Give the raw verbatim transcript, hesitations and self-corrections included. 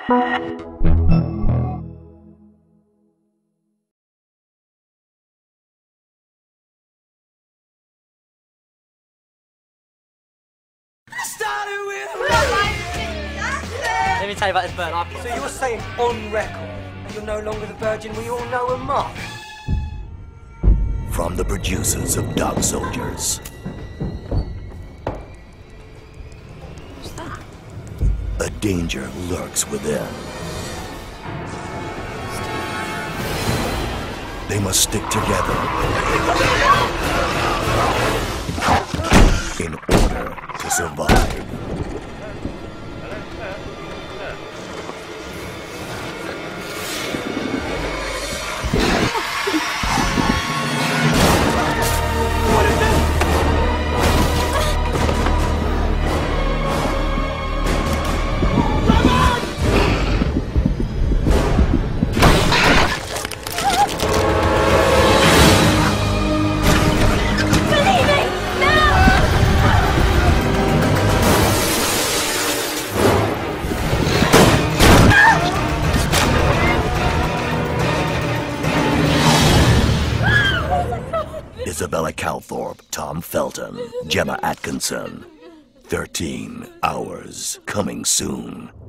Let me tell you about this bird. So you're saying on record that you're no longer the virgin we all know and mark? From the producers of Dog Soldiers. What's that? A danger lurks within. They must stick together in order to survive. Isabella Calthorpe, Tom Felton, Gemma Atkinson. thirteen hours coming soon.